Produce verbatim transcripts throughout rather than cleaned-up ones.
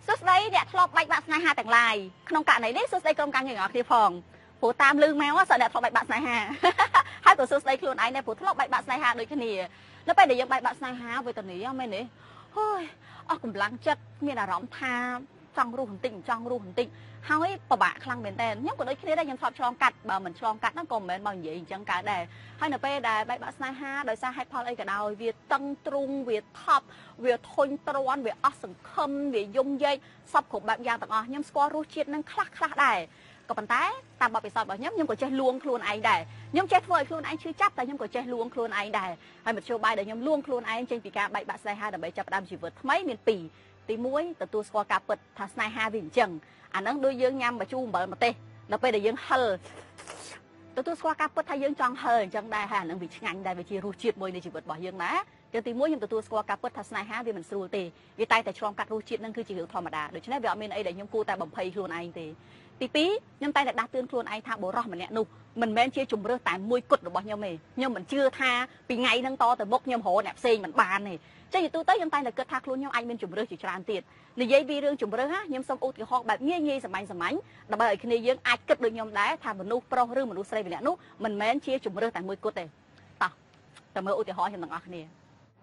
สุดเลยเนี่ยทลบใบบัตรนายฮาแต่งลายขนมกะไหนนี่สุดเลยกรมการเงินออกที่ฟองผู้ตามลืมแม้ว่าสเนี่ยทลบใบบัตรนายฮาให้ตัวสุดเลยครูนไอเนี่ยผู้ทลบใบบัตรนายฮาโดยขี้นี่แล้วไปเดี๋ยวยังใบบัตรนายฮาไปตอนนี้ยังไม่เนี่ยเฮ้ยออกกำลังจัดมีอะไรร้องทาจังรูหุ่นติ่งจังรูหุ่นติ่งเฮ้ยประบะคลังเป็นแต่ยังกดโดยขี้ได้ยังชอบชลองกัดบ่เหมือนชลองกัดนั่งกลมเหมือนบางอย่างจังกะได้ให้หนูไปได้ใบบัตรนายฮาโดยซาให้พอเลยกับเราเวียตั้งตรงเวียท็อปเวียทนตรวนเวียอสังคมเวียยงเย่ซับขบแบบยางต่างๆยังสกอรูชีดนั่งคลักคลักได้ก็ปันท้ายตามบอกไปสอบแบบยังยังก็ใจลวงครูนไอได้ยังใจเฟยครูนไอชื่อจับแต่ยังก็ใจลวงครูนไอได้ให้มันโชว์ใบเดี๋ยวยังลวงครูนไอเจนปีกาใบบัตรนายฮาแต่ใบจับดำชีวิตไม่มีปีตีมวยแต่ตัวสกอร์การเปิดทัศนายฮาวิ่งจังอันนั้นโดยยังยำมาจูมเบิร์มาเตะเราไปเดี๋ยวยังเฮอตัวตัวสกอร์การเปิดไทยยังจังเฮอจังได้ฮะนั่งวิ่งงันได้ไปชีรูชีดมวยในชีวิตบ่อยยังนะเดี๋ยวตีมวยยังตัวตัวสกอร์การเปิดทัศนายฮาวิ่งมันสู้ตีวิตายแต่ชลองกัดรูชีดนั่นคือจีเหธรรมดาโดยเฉพาะเวลาเมนไอเดี๋ยวยังกูแต่บ่มเพย์ครูนไอตีปีปียังตายแต่ดาเตือนครูนไอท่าโบรอมันเนี่ยนุ่มมันแม่นเชี่ยจุ่มเรื่องแต่มวยกดหรือบ่ยังเมย์ยังมันเชื่อท่าปีไงนั่งโตแต่บกยังโหเนี่ยเซ็งมันบานนี่เจ้าอยู่ตู้เต้ยังตายแต่เกิดทักลุ้นยังไอเป็นจุ่มเรื่องจีจานติดในยัยวีเรื่องจุ่มเรื่องฮะยังสมอุติหอกแบบเงี้ยเงี้ยสมัยสมัยแต่แบบคืนนี้ยังไอเกิดเลยยอมได้ทำมันนุ่มโปรเรื่องมันนุ่มใส่ไปเนี่ยนุ่มมันแม่นเชี่ยจุ่มเรื่องแต่มวยกดเลยต่อแต่เมื่ออุติหอกยังต่างอักเนี่ย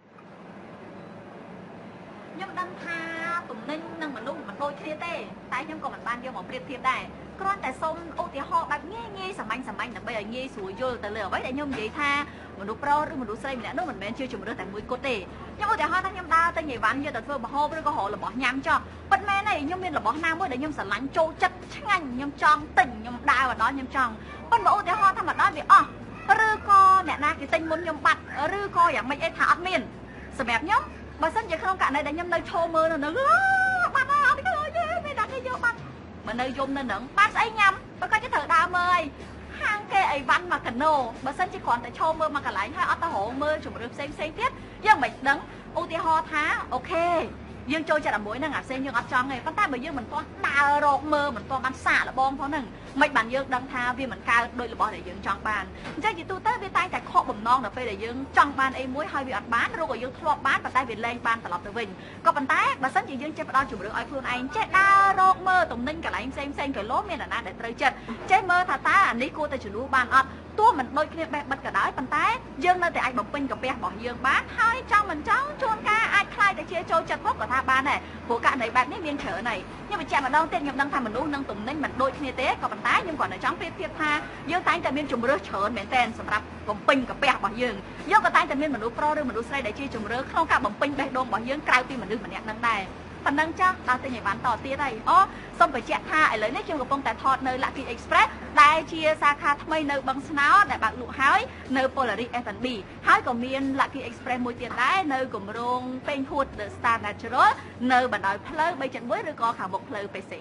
ยังดังทาตุ่มนิ่งนั่งมันนุ่มมันโดยเครียดเต้ตายยังก็มันบานยังหมอเปรียบเทียบได้กรอนแต่ส้มอุติหอกแบบเงี้ยเงี้ยสมัยสมัยแต่แบบเงี้ยสวยโยแต่เหลือไว้แต่ยมยัยท่ามันดูโปรหรือมันดูใส่ไปเนี่ยนุ่มมันแม่นเชี่ยจุ่มเรื่องแต่มวยกดเลยยังอุติหอกทั้งยำดาวแต่ใหญ่วันเยอะแต่เฟื่องบ่ฮอบหรือก็หอหรือบ่ยำจ่อปัดแม่nàyยมเป็นหรือบ่น้ำด้วยแต่ยมสันหลังโจจัดช่างยมจองติ่งยมดาวแบบđóยมจองปัดบ่อุติหอกทำแบบđó vìอ๋อหรือก็เนี่ยนะกี่ติ่งมุนยมปัดหรือก็อย่างไม่ใช่ถาดเมียนสมัยยมบางสันจะขนมกะในแต่ยมในโชว์มือน่ะเนอะปัดอะไรก็เลยไม่ดักให้เยอะปัดมันในยมนั่นหนึ่งปัดไอ้ยำแล้วก็จะเถอะดาวเมยห้างแกไอ้วันมากันโน่บางสันจะก่อนแต่โชว์มือมากันไหลให้อัตโหมือจุ่มเรื่องเซ็งเซ็งเทียดยังไม่ดังอุติหอกท้าโอเคยังโจจะดับมวยนั่งอ่ะเส้นยังอัดจังไงปั้นตาไปยังเหมือนตัวดาวโรกมือเหมือนตัวมันสาละบองเพราะหนึ่งไม่บันยังดังทาvìเหมือนกาโดยระบอบđểยังจังบานใจจีตูเต้ไปตายแต่ข้อบ่มน้องเดี๋ยวไปđểยังจังบานไอ้มวยให้vìอัดบ้านรู้ว่ายังทลบบ้านปั้นตาvì lên banตลอดตัววิ่งก็ปั้นตาบางสันจียังเจ็บดาวจุ่มเรื่องไอ้พลูนไอ้เจ็ดดาวโรกมือตรงนิ่งกับไหลเส้นเส้นกับล้มเนี่ยนะเดี๋ยวเตยเจ็ดเจ็บมือท่าตาอันนี้กูแต่จุ่มรู้บานอัดตัวมันโดยเคลียร์แบบบัดกระดาษปั้นตายังเลยแต่ไอ้บ่มเป็นกับเปียบอกยังบ้านให้จังเหมือนจังชวนกาไอ้คลายแต่เชียร์โจจัดพบกับท่าบ้านเนี่ยหัวกะไหนแบบนี้เมียนเฉยnày nhưng mà chạm vào đâu tên nhầm đăng tham mình uống nâng tùng nên mình đôi khi tế còn bàn tái nhưng còn ở trong phía phía tha dương tay tại miền trùng rớt chở mẹ tên sầm rập bồng pinกับbẹt bỏ dương dương cái tay tại miền mình uống pro đưa mình uống say để chia trùng rớt không cả bồng pin bẹt đôn bỏ dương cài tim mình đưa mình nhẹ nâng này phần nâng chắc đào tên nhảy bán tỏ tia đây ó xong phải chẹt tha ở lấy nét trong cái bông tại thọt nơi Lucky Express đại chia xa kha thay nơi bằng snow đại bạc lụa hái nơi Polaris ép and bê hái của miền Lucky Express môi tiền đá nơi cùng rong pen food the star natural nơi bản đòi pleu bây trận với rồi có khảo một pleu bê xí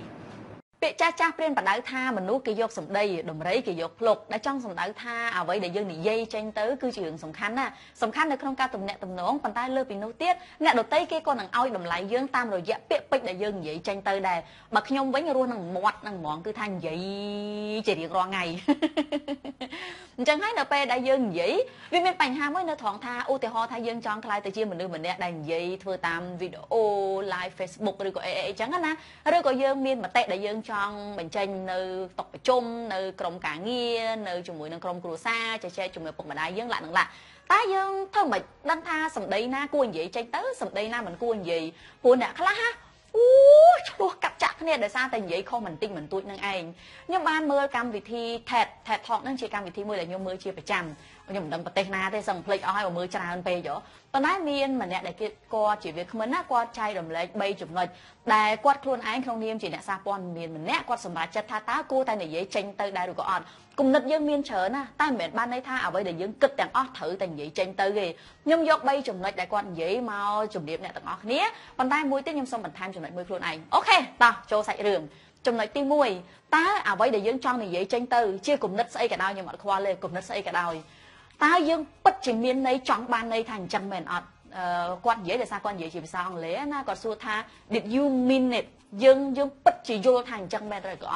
bị cha cha bên bản đảo tha mình nuốt cái dọc sầm đây đồng rấy cái dọc lục đã trong sầm đảo tha à vậy để dân này dây tranh tới cứ chuyện sầm khăn à sầm khăn được không ca tụm nẹt tụm nón bàn tay lơ bị nô tiết nẹt đầu tây cái con thằng oi đồng lại dương tam rồi dẹp bịa bịt để dân vậy tranh tới đây bạc nhung với nhau luôn thằng mọt thằng mọn cứ than vậy chỉ điện ro ngày chẳng thấy np đã dân vậy vì mình bành ham với nơi thoáng tha u thì ho tha dân trong khai từ chia mình đưa mình nẹt đành vậy thưa tam video live Facebook rồi có ấy chẳng á rồi có dân miên mà tệ để dân trong bệnh tranh nơi tộc chung nơi crom cả nghe nơi chủng mũi nơi crom cua sa chạy chạy chủng người bụng mà đại dân lại đằng lạ tái dân thôi mà đăng tha sầm đây na cuồng gì tranh tới sầm đây na mình cuồng gì cuồng đã khá haอู้กับจักเนี่ยเดี๋ยวซาแต่ยัยข้อมันติ้งมันตุ้ยนั่งเองเนี่ยบ้านเมื่อกรรมวิธีแทดแทดทองนั่งเชียร์กรรมวิธีมือแต่ยมมือเชียร์ประจำยมดังประเทศนาแต่ส่งเพลงเอาให้มือจรามันไปเยอะตอนนั้นเมียนมันเนี่ยได้กิกอจีเวียเหมือนน่ากอดใจดมเล็กใบจุ่มเงินแต่กอดครูนไอ้ครองเนียมจีเนี่ยซาปอนเมียนมันเนี่ยกอดสมบัติจัดท่าตากูแต่เนี่ยยัยเจงเตยได้ดูก่อนcùng nịch dân miên trở na ta mệt ban đây tha ở đây để dân cực đàn ót thử tình vậy trên tới gì nhung dọc bay chùm nịch đại quan vậy mau chùm điệp này tặng ót nia bàn tay mũi tiếp nhung xong bàn tham chùm nịch mũi luôn này ok ta cho sạch đường chùm nịch tim mũi ta ở đây để dân trong này vậy trên tới chia cùng nịch xây cả đau nhưng mà khoa lên cùng nịch xây cả đau ta dân bất chỉ miên này chọn ban đây thành trăm mền ót quan dễ để sao quan dễ chỉ sao ông lẽ na còn xua tha did you mean it dân dân bất chỉ vô thành trăm mền rồi còn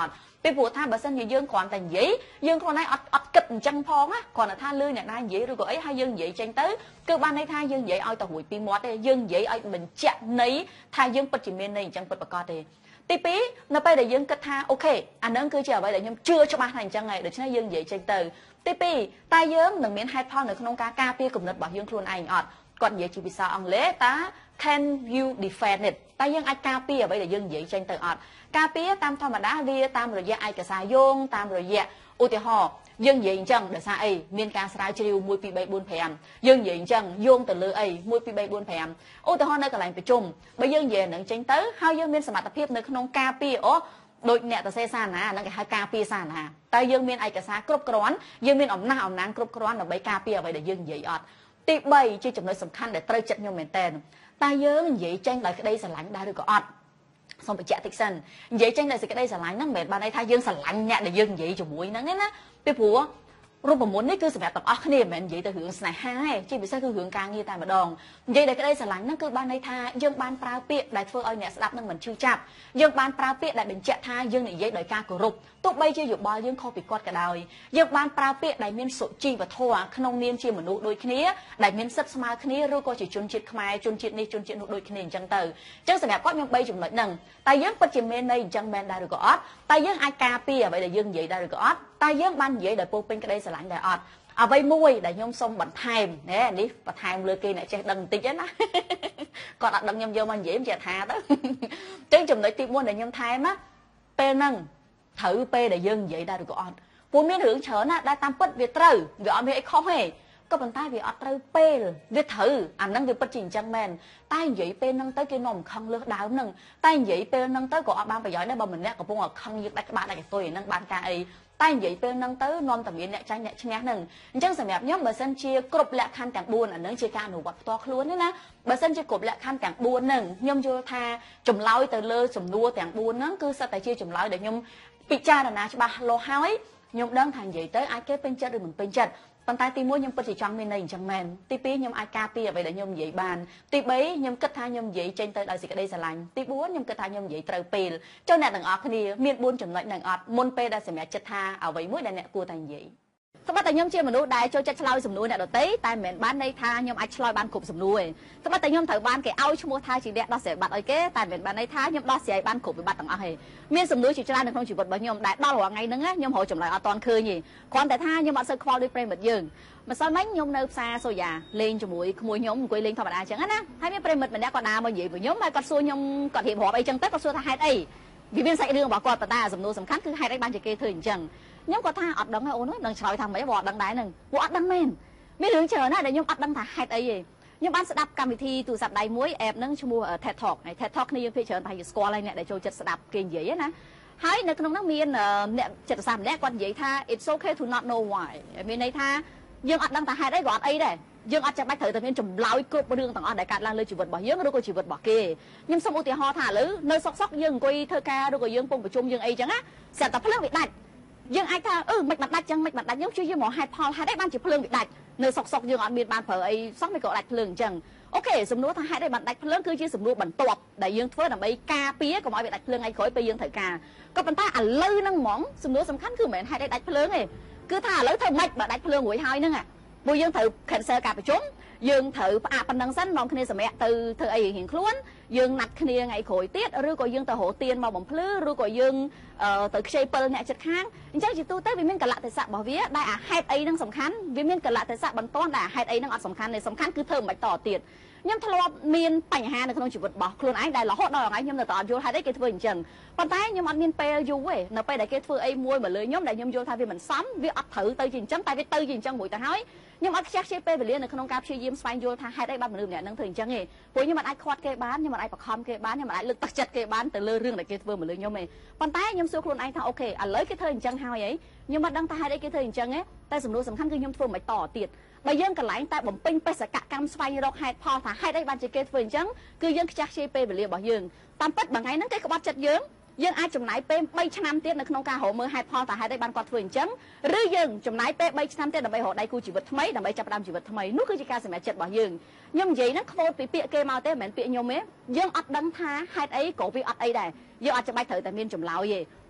ពេលព្រោះថាបើសិនជាយើងគ្រាន់តែនិយាយយើងគ្រាន់តែអត់អត់គិតអញ្ចឹងផងណាគ្រាន់តែថាលឺអ្នកណានិយាយឬក៏អីហើយយើងនិយាយចេញទៅគឺបានន័យថាយើងនិយាយឲ្យទៅរួចពីមាត់ទេយើងនិយាយឲ្យបញ្ជាក់ន័យថាយើងពិតជាមានន័យអញ្ចឹងពិតប្រាកដទេទីពីរនៅពេលដែលយើងគិតថាអូខេអានឹងគឺជាអ្វីដែលខ្ញុំជឿច្បាស់ថាអញ្ចឹងហើយដូច្នេះយើងនិយាយចេញទៅទីពីរតើយើងនឹងមានហេតុផលនៅក្នុងការការពារគំនិតរបស់យើងខ្លួនឯងអត់គាត់និយាយជាភាសាអង់គ្លេសតើ can you defend it តើយើងអាចការពារអ្វីដែលយើងនិយាយចេញទៅអត់ការពារតាមធម្មតាវាតាមរយៈឯកសារយោងតាមរយៈឧទាហរណ៍យើងនិយាយអញ្ចឹងដោយសារអីមានការស្រាវជ្រាវមួយពីរបីបួនប្រាំយើងនិយាយអញ្ចឹងយោងទៅលើអីមួយពីរបីបួនប្រាំឧទាហរណ៍នៅកន្លែងប្រជុំបើយើងនិយាយនឹងចេញទៅហើយយើងមានសមត្ថភាពនៅក្នុងការពារអូដូចអ្នកតសេសាណាហ្នឹងគេហៅការពារសាណាតើយើងមានឯកសារគ្រប់គ្រាន់យើងមានអំណះអំណាងគ្រប់គ្រាន់ដើម្បីការពារអ្វីដែលយើងនិយាយអត់ទីបីជាចំណុចសំខាន់ដែលត្រូវចិត្តខ្ញុំមែនតើតើយើងនិយាយចេញដោយក្តីស្រឡាញ់ដែរឬក៏អត់សូមបញ្ជាក់តិចសិននិយាយចេញដោយសេចក្តីស្រឡាញ់ហ្នឹងមិនមែនបានន័យថាយើងស្រឡាញ់អ្នកដែលយើងនិយាយជាមួយហ្នឹងទេណាពីព្រោះរូបមន្តនេះគឺសម្រាប់ទាំងអស់គ្នាមិនមែននិយាយទៅរឿងស្នេហាទេជាពិសេសគឺរឿងការងារតែម្ដងនិយាយដោយក្តីស្រឡាញ់ហ្នឹងគឺបានន័យថាយើងបានប្រើពាក្យដែលធ្វើឲ្យអ្នកស្ដាប់នឹងមិនឈឺចាប់យើងបានប្រើពាក្យដែលបញ្ជាក់ថាយើងនិយាយដោយការគោរពទោះបីជាយោបល់យើងខុសពីគាត់ក៏ដោយយើងបានប្រើពាក្យដែលមានសុជីវធម៌ក្នុងនាមជាមនុស្សដូចគ្នាដែលមានសិទ្ធិស្មើគ្នាឬក៏ជាជនជាតិខ្មែរជនជាតិនេះជនជាតិនោះដូចគ្នាអញ្ចឹងទៅអញ្ចឹងសម្រាប់គាត់ខ្ញុំបីចំណុចហ្នឹងតែយើងពិតជាមានន័យអញ្ចឹងមែនដែរឬក៏អត់តែយើងអាចការពារអ្វីដែលយើងនិយាយដែរឬក៏អត់តែយើងបាននិយាយដោយពោពេញក្តីស្រឡាញ់ដែរអត់អ្វីមួយដែលខ្ញុំសូមបន្ថែមណែនេះបន្ថែមលើគេអ្នកចេះដឹងបន្តិចណាគាត់អត់ដឹងខ្ញុំយកមកនិយាយមិនចេះថាទៅអញ្ចឹងចំណុចទីបួនដែលខ្ញុំថែមណាពេលហ្នឹងត្រូវពេលដែលយើងនិយាយដែរឬក៏អត់ព្រោះមានរឿងច្រើនណាស់ដែលតាមពិតវាត្រូវវាអត់មានអីខុសទេក៏ប៉ុន្តែវាអត់ត្រូវពេលវាត្រូវអាហ្នឹងវាពិតជាអញ្ចឹងមែនតែនិយាយពេលហ្នឹងទៅគេនាំខឹងលើសដើមហ្នឹងតែនិយាយពេលហ្នឹងទៅក៏អត់បានប្រយោជន៍ដែរបើម្នាក់កំពុងតែខឹងយើងដាច់ក្បាលដាច់កតុយហ្នឹងបានការអីតែនិយាយពេលហ្នឹងទៅនាំតែមានអ្នកចាញ់អ្នកឈ្នះហ្នឹងអញ្ចឹងសម្រាប់ខ្ញុំបើសិនជាគ្រប់លក្ខខណ្ឌទាំងបួនអាហ្នឹងជាការអនុវត្តផ្ទាល់ខ្លួនទេណាបើសិនជាគ្រប់លក្ខខណ្ឌទាំងបួនហ្នឹងខ្ញុំយល់ថាចម្លើយទៅលើសំណួរទាំងបួនហ្នឹងគឺសិតតែជាចម្លើយដែលខ្ញុំពិចារណាច្បាស់លាស់ហើយខ្ញុំដឹងថានិយាយទៅអាចគេពេញចិត្តឬមិនពេញចិត្តប៉ុន្តែទីមួយខ្ញុំពិតជាចង់មានន័យអញ្ចឹងមែនទីពីរខ្ញុំអាចការពារអ្វីដែលខ្ញុំនិយាយបានទីបីខ្ញុំគិតថាខ្ញុំនិយាយចេញទៅដោយសេចក្តីស្រឡាញ់ទីបួនខ្ញុំគិតថាខ្ញុំនិយាយត្រូវពេលចុះអ្នកទាំងអស់គ្នាមានបួនចំណុចហ្នឹងអត់មុនពេលដែលសម្រាប់ចិត្តថាអ្វីមួយដែលអ្នកគួរតែនិយាយសម្បត្តិតែខ្ញុំជាមនុស្សដែលចូលចិត្តឆ្លើយសំណួរអ្នកដទៃតែមិនមែនបានន័យថាខ្ញុំអាចឆ្លើយបានគ្រប់សំណួរទេសម្បត្តិតែខ្ញុំត្រូវបានគេឲ្យឈ្មោះថាជាអ្នកដោះស្រាយបាត់ឲ្យគេតែមិនមែនបានន័យថាខ្ញុំដោះស្រាយបានគ្រប់វិបត្តិទាំងអស់ទេមានសំណួរជាច្រើននៅក្នុងជីវិតរបស់ខ្ញុំដែលដល់រាល់ថ្ងៃហ្នឹងខ្ញុំរកចម្លើយអត់ទាន់ឃើញទេគ្រាន់តែថាខ្ញុំអត់សូវខ្វល់ដូចប្រិមិត្តយើងម្សិលមិញខ្ញុំនៅផ្សារសូយ៉ាលេងជាមួយក្មួយខ្ញុំអង្គុយលេងធម្មតាអញ្ចឹងណាហើយមានប្រិមិត្តម្នាក់គាត់ដើរមកនិយាយvớiខ្ញុំហើយគាត់សួរខ្ញុំគាត់រៀបរាប់អីចឹងទៅគាត់សួរថាហេតុអីវាមានសាច់រឿងរបស់គាត់ប៉ុន្តែសំណួរសំខាន់គឺហេតុអីបានជាគេធ្វើអញ្ចឹងខ្ញុំគាត់ថាអត់ដឹងទេអូននឹងឆ្លើយថាម៉េចបើអត់ដឹងដែរហ្នឹងពួកអត់ដឹងមែនមានរឿងច្រើនណាស់ដែលខ្ញុំអត់ដឹងថាហេតុអីទេខ្ញុំបានស្ដាប់កម្មវិធីទូរស័ព្ទដៃមួយអេបហ្នឹងឈ្មោះ TED Talk ហើយ TED Talk គ្នាយើងភាគច្រើនប្រហែលជាស្គាល់ហើយអ្នកដែលចូលចិត្តស្ដាប់គេនិយាយណាហើយនៅក្នុងហ្នឹងមានអ្នកចិត្តសាស្ត្រម្នាក់គាត់និយាយថា it's okay to not know why មានន័យថាយើងអត់ដឹងថាហេតុអីក៏អត់អីដែរយើងអត់ចាំបាច់ត្រូវតែមានចម្លើយគ្រប់រឿងទាំងអស់ដែលកើតឡើងលើជីវិតរបស់យើងឬក៏ជីវិតរបស់គេខ្ញុំសូមឧទាហរណ៍ថាឥឡូវនៅសុកសុកយើងអង្គុយធ្វើការឬក៏យើងពងប្រជុំយើងអីចឹងណាស្រាប់តែភ្លើងវាដាច់យើងអាចថាអឺមិនបាត់ដាច់ចឹងមិនបាត់ដាច់យើងជួយយើងមកហេតុផលហេតុអីបានជាភ្លើងវាដាច់នៅសុកសុកយើងអត់មានបានប្រើអីសោះមិនក៏ដាច់ភ្លើងអញ្ចឹងអូខេសំណួរថាហេតុអីបានដាច់ភ្លើងគឺជាសំណួរបន្ទាប់ដែលយើងធ្វើដើម្បីការពារកុំឲ្យវាដាច់ភ្លើងឯក្រោយពេលយើងត្រូវការក៏ប៉ុន្តែឥឡូវហ្នឹងហ្មងសំណួរសំខាន់គឺមិនមែនហេតុអីដាច់ភ្លើងទេគឺថាឥឡូវធ្វើម៉េចបើដាច់ភ្លើងរួចហើយហ្នឹងព្រោះយើងត្រូវ cancel ការប្រជុំយើងត្រូវផ្អាកប៉ុណ្ណឹងសិននាំគ្នាសម្រាប់ទៅធ្វើអីរៀងខ្លួនយើងណាត់គ្នាថ្ងៃក្រោយទៀតឬក៏យើងទៅរកទៀនមកបំភ្លឺឬក៏យើងទៅខ្ចីពិលអ្នកចិត្តខាងអញ្ចឹងជាទូទៅវាមានកលៈទេសៈរបស់វាដែលអាហេតុអីហ្នឹងសំខាន់វាមានកលៈទេសៈបន្ទាន់ដែលអាហេតុអីហ្នឹងអត់សំខាន់ទេសំខាន់គឺធ្វើមិនតទៀតខ្ញុំធ្លាប់មានបញ្ហានៅក្នុងជីវិតរបស់ខ្លួនឯងដែលរហូតដល់ថ្ងៃខ្ញុំនៅតែអត់យល់ហេតុអីគេធ្វើអញ្ចឹងប៉ុន្តែខ្ញុំអត់មានពេលយូរទេនៅពេលដែលគេធ្វើអីមួយមកលើខ្ញុំដែលខ្ញុំយល់ថាវាមិនសមវាអត់ត្រូវទៅជាអញ្ចឹងតែវាទៅជាអញ្ចឹងមួយទៅហើយខ្ញុំអត់ខ្ជះខ្ជាយពេលវេលានៅក្នុងការព្យាយាមស្វែងយល់ថាហេតុអីបានមនុស្សម្នាក់ហ្នឹងធ្វើអញ្ចឹងទេព្រោះខ្ញុំមិនអាចខាត់គេបានខ្ញុំមិនអាចបខំគេបានខ្ញុំមិនអាចលើកទឹកចិត្តគេបានទៅលើរឿងដែលគេធ្វើមកលើខ្ញុំទេប៉ុន្តែខ្ញុំសួរខ្លួនឯងថាអូខេឥឡូវគេធ្វើអញ្ចឹងហើយអីខ្ញុំមិនដឹងថាហេតុអីគេធ្វើអញ្ចឹងទេតែសំណួរសំខាន់គឺខ្ញុំធ្វើមិនតទៀតបើយើងកន្លែងតែបំពេញបេសកកម្មស្វែងរកហេតុផលថាហេតុអីបានជាគេធ្វើអញ្ចឹងគឺយើងខ្ជះខ្ជាយពេលវេលារបស់យើងតាមពិតបើថ្ងៃហ្នឹងគេក្បត់ចិត្តយើងយើងអាចចំណាយពេលបីឆ្នាំទៀតនៅក្នុងការរកមើលហេតុផលថាហេតុអីបានគាត់ធ្វើអញ្ចឹងឬយើងចំណាយពេលបីឆ្នាំទៀតដើម្បីរកដៃគូជីវិតថ្មីដើម្បីចាប់ផ្ដើមជីវិតថ្មីនោះគឺជាការសម្រេចចិត្តរបស់យើងខ្ញុំនិយាយហ្នឹងខ្វូតពីពាក្យគេមកទេមិនមែនពាក្យខ្ញុំទេយើងអត់ដឹងថាហេតុអីក៏វាអត់អីដែរយើងអត់ចាំបាច់ត្រូវតែមានចម្លើយទេ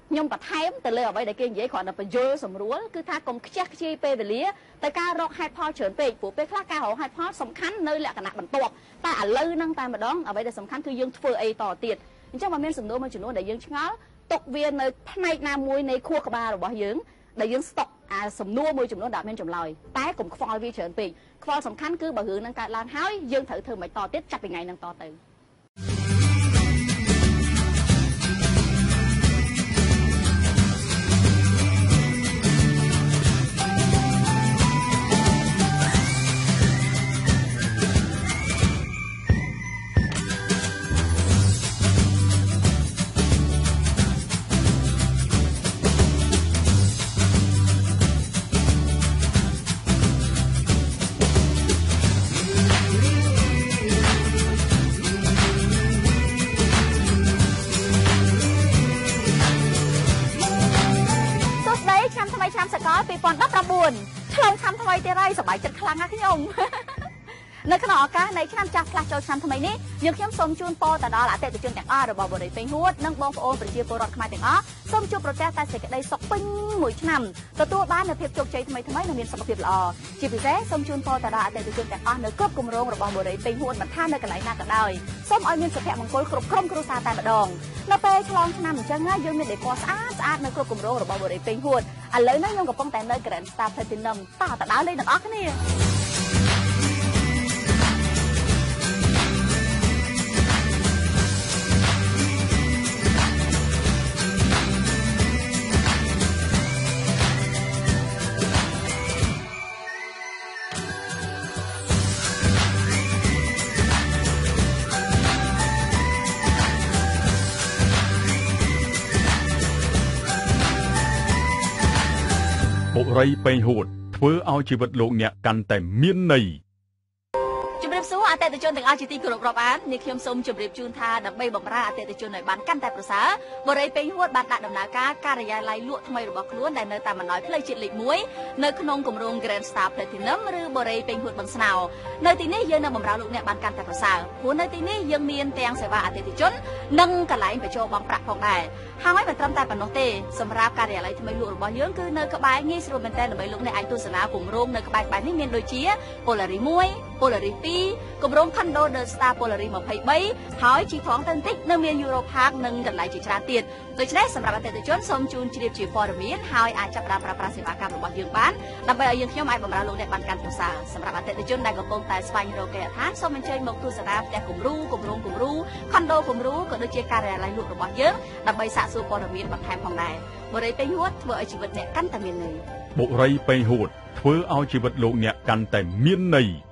ញោមបន្ថែមទៅលើអ្វីដែលគេនិយាយគ្រាន់តែបញ្យល់សម្រួលគឺថាកុំខ្ជះខ្ជាយពេលវេលាតែការរកហេតុផលច្រើនពេកព្រោះពេលខ្លះការរកហេតុផលសំខាន់នៅលក្ខណៈបន្ទាប់តែឥឡូវហ្នឹងតែម្ដងអ្វីដែលសំខាន់គឺយើងធ្វើអីតទៀតអញ្ចឹងបើមានសំណួរមួយចំនួនដែលយើងឆ្ងល់ទុកវានៅផ្នែកណាមួយនៃខួរក្បាលរបស់យើងដែលយើងស្តុកអាសំណួរមួយចំនួនដែលមានចម្លើយតែកុំខ្វល់វាច្រើនពេកខ្វល់សំខាន់គឺបើរឿងហ្នឹងកើតឡើងហើយយើងត្រូវធ្វើមិនតទៀតចាប់ពីថ្ងៃហ្នឹងតទៅឆ្លងឆ្នាំថ្មីទៀតហើយសប្បាយចិត្តខ្លាំងណាស់ខ្ញុំនៅក្នុងឱកាសនៃឆ្នាំចាស់ផ្លាស់ចូលឆ្នាំថ្មីនេះយើងខ្ញុំសូមជូនពរទៅដល់អតិថិជនទាំងអស់របស់បរិយាពេញហួតនិងបងប្អូនប្រជាពលរដ្ឋខ្មែរទាំងអស់សូមជួបប្រទះតែសេចក្តីសុខពេញមួយឆ្នាំទទួលបាននូវភាពជោគជ័យថ្មីថ្មីនិងមានសុខភាពល្អជាពិសេសសូមជូនពរទៅដល់អតិថិជនទាំងអស់នៅគ្រប់គម្រោងរបស់បរិយាពេញហួតមិនថានៅកន្លែងណាក៏ដោយសូមឲ្យមានសុភមង្គលគ្រប់ក្រុមគ្រួសារតែម្ដងនៅពេលឆ្លងឆ្នាំអញ្ចឹងណាយើងមានដេកស្អាតស្អាតនៅគ្រប់គម្រោងរបស់បរិយាពេញហួតឥឡូវនេះខ្ញុំកំពុងតែនៅ Grand Star Platinum តើតើដើរលេងទាំងអស់គ្នាបុរីពេញហួតធ្វើឲ្យជីវិតលោកអ្នកកាន់តែមានន័យជំរាបសួរអតិថិជនទាំងអស់ជាទីគោរពរាប់អាននេះខ្ញុំសូមជម្រាបជូនថាដើម្បីបម្រើអតិថិជនឲ្យបានកាន់តែប្រសើរបរិយាពេញហួតបានដាក់ដំណើរការការិយាល័យលក់ថ្មីរបស់ខ្លួនដែលនៅតាមបណ្ដោយផ្លូវជាតិលេខមួយនៅក្នុងគម្រោង Grand Star Platinum ឬបរិយាពេញហួតបឹងស្នោនៅទីនេះយើងនឹងបម្រើលោកអ្នកបានកាន់តែប្រសើរព្រោះនៅទីនេះយើងមានទាំងសេវាអតិថិជននិងកន្លែងបញ្ចូលបង់ប្រាក់ផងដែរហើយមិនត្រឹមតែប៉ុណ្ណោះទេសម្រាប់ការិយាល័យថ្មីលក់របស់យើងគឺនៅក្បែរងាយស្រួលមែនទែនដើម្បីលោកអ្នកអាចទស្សនាគម្រោងនៅក្បែរៗនេះមានដូចជា Polaris មួយ Polaris ពីរគម្រោង Condo The Star Polaris ยี่สิบสามហើយជីថងទៅបន្តិចនៅមាន Euro Park និងកន្លែងជាច្រើនទៀតដូច្នេះសម្រាប់អតិថិជនសូមជូនជ្រាបជាព័ត៌មានហើយអាចចាប់ផ្ដើមប្រើប្រាស់សេវាកម្មរបស់យើងបានដើម្បីឲ្យយើងខ្ញុំអាចបម្រើលោកអ្នកបានកាន់ប្រសើរសម្រាប់អតិថិជនដែលកំពុងតែស្វែងរកគេហដ្ឋានសូមអញ្ជើញមកទស្សនាផ្ទះគំរូគម្រោងគំរូ Condo គំរូក៏ដូចជាការិយាល័យលក់របស់យើងដើម្បីសាកសួរព័ត៌មានបន្ថែមផងដែរបរិយាពេញហួតធ្វើឲ្យជីវិតអ្នកកាន់តែមានន័យបុរីពេញហួតធ្វើឲ្យជីវិតលោកអ្នកកាន់តែមានន័យ